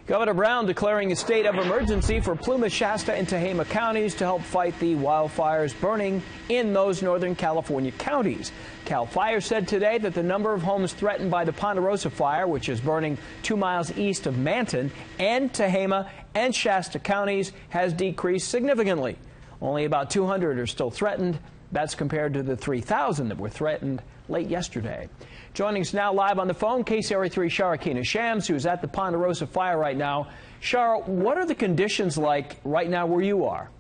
Governor Brown declaring a state of emergency for Plumas, Shasta, and Tehama counties to help fight the wildfires burning in those Northern California counties. CAL FIRE said today that the number of homes threatened by the Ponderosa fire, which is burning 2 miles east of Manton, and Tehama and Shasta counties, has decreased significantly. Only about 200 are still threatened. That's compared to the 3,000 that were threatened late yesterday. Joining us now live on the phone, KCRA3 Shara Shams, who's at the Ponderosa fire right now. Shara, what are the conditions like right now where you are?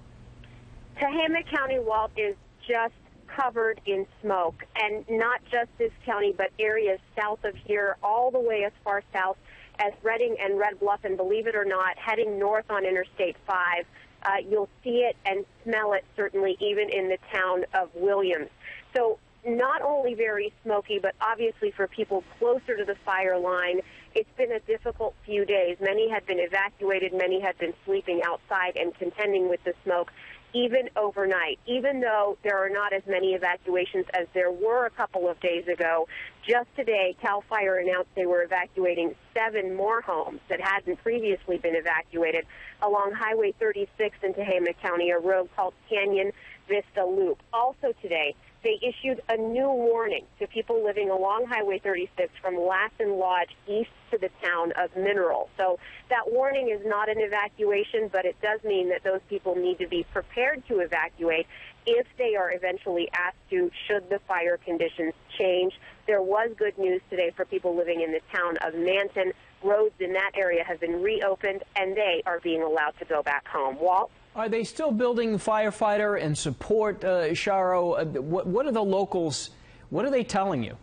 Tehama County, Walt, is just covered in smoke, and not just this county, but areas south of here, all the way as far south as Redding and Red Bluff, and believe it or not, heading north on Interstate 5. You'll see it and smell it, certainly, even in the town of Williams. So not only very smoky, but obviously for people closer to the fire line, it's been a difficult few days. Many had been evacuated. Many had been sleeping outside and contending with the smoke, even overnight. Even though there are not as many evacuations as there were a couple of days ago, just today, CAL FIRE announced they were evacuating 7 more homes that hadn't previously been evacuated along Highway 36 in Tehama County, a road called Canyon Vista Loop. Also today, they issued a new warning to people living along Highway 36 from Lassen Lodge east to the town of Mineral. So that warning is not an evacuation, but it does mean that those people need to be prepared to evacuate if they are eventually asked to, should the fire conditions change. There was good news today for people living in the town of Manton. Roads in that area have been reopened, and they are being allowed to go back home. Walt? Are they still building firefighter and support, Sharo? What are the locals, what are they telling you?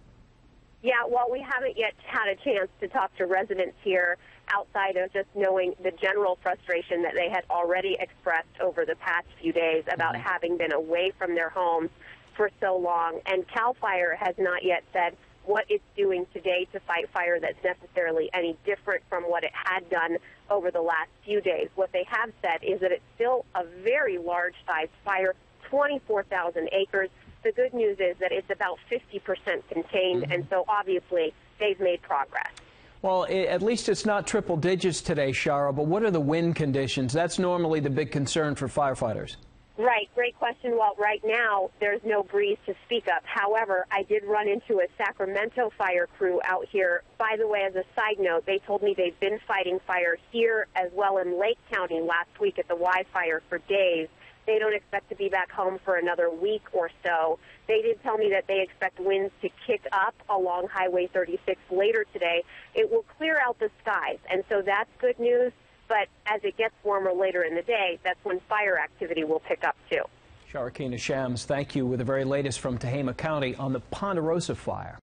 Yeah, well, we haven't yet had a chance to talk to residents here outside of just knowing the general frustration that they had already expressed over the past few days about having been away from their homes for so long. And CAL FIRE has not yet said what it's doing today to fight fire that's necessarily any different from what it had done over the last few days. What they have said is that it's still a very large-sized fire, 24,000 acres. The good news is that it's about 50% contained, and so obviously they've made progress. Well, at least it's not triple digits today, Shara, but what are the wind conditions? That's normally the big concern for firefighters. Right. Great question. Well, right now, there's no breeze to speak of. However, I did run into a Sacramento fire crew out here. By the way, as a side note, they told me they've been fighting fire here as well in Lake County last week at the wildfire for days. They don't expect to be back home for another week or so. They did tell me that they expect winds to kick up along Highway 36 later today. It will clear out the skies, and so that's good news. But as it gets warmer later in the day, that's when fire activity will pick up, too. Shara Shams, thank you with the very latest from Tehama County on the Ponderosa fire.